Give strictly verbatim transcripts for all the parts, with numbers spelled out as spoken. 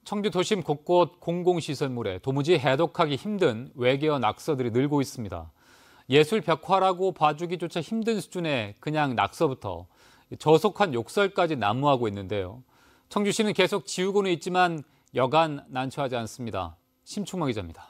청주 도심 곳곳 공공시설물에 도무지 해독하기 힘든 외계어 낙서들이 늘고 있습니다. 예술 벽화라고 봐주기조차 힘든 수준의 그냥 낙서부터 저속한 욕설까지 난무하고 있는데요. 청주시는 계속 지우고는 있지만 여간 난처하지 않습니다. 심충만 기자입니다.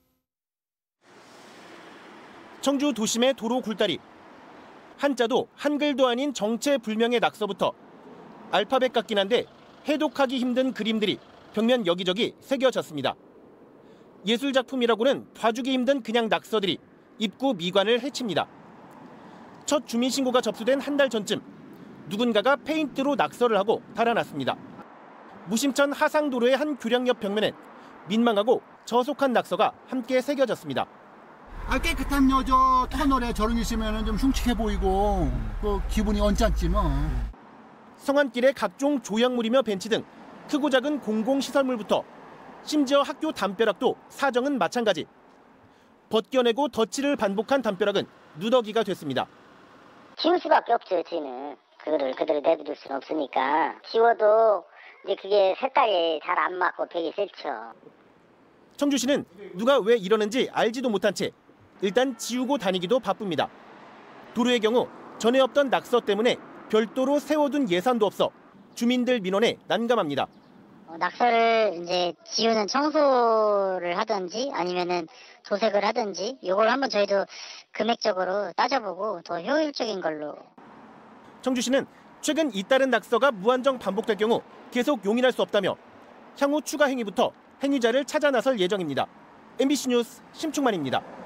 청주 도심의 도로 굴다리. 한자도 한글도 아닌 정체불명의 낙서부터 알파벳 같긴 한데 해독하기 힘든 그림들이 벽면 여기저기 새겨졌습니다. 예술작품이라고는 봐주기 힘든 그냥 낙서들이 입구 미관을 해칩니다. 첫 주민신고가 접수된 한 달 전쯤 누군가가 페인트로 낙서를 하고 달아났습니다. 무심천 하상도로의 한 교량 옆 벽면엔 민망하고 저속한 낙서가 함께 새겨졌습니다. 아, 깨끗한 여저 터널에 저런 있으면 좀 흉측해 보이고 그 기분이 언짢지 뭐. 성안길의 각종 조형물이며 벤치 등 크고 작은 공공시설물부터 심지어 학교 담벼락도 사정은 마찬가지. 벗겨내고 덧칠을 반복한 담벼락은 누더기가 됐습니다. 지울 수밖에 없죠. 저희는 그거를 그대로 내버릴 수는 없으니까 지워도 이제 그게 색깔이 잘 안 맞고 벽이 싫죠. 청주시는 누가 왜 이러는지 알지도 못한 채 일단 지우고 다니기도 바쁩니다. 도로의 경우 전에 없던 낙서 때문에 별도로 세워둔 예산도 없어 주민들 민원에 난감합니다. 어, 낙서를 이제 지우는 청소를 하든지 아니면은 도색을 하든지 이걸 한번 저희도 금액적으로 따져보고 더 효율적인 걸로. 청주시는 최근 잇따른 낙서가 무한정 반복될 경우 계속 용인할 수 없다며 향후 추가 행위부터 행위자를 찾아 나설 예정입니다. 엠비씨 뉴스 심충만입니다.